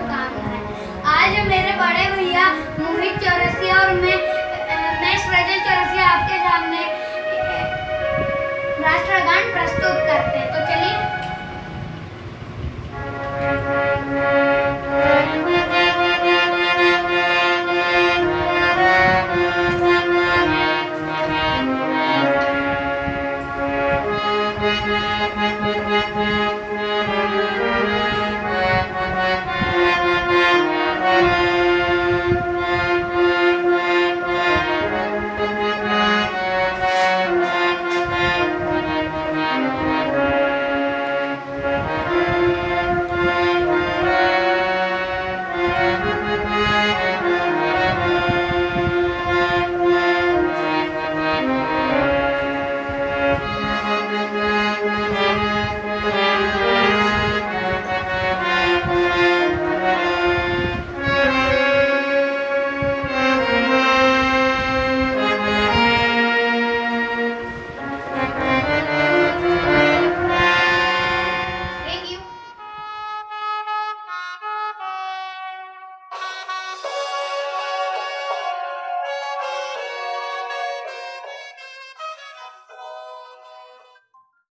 शुभकामनाएं। आज मेरे बड़े भैया मोहित चौरसिया और मैं सृजल चौरसिया आपके सामने राष्ट्रगान प्रस्तुत करते हैं। तो चलिए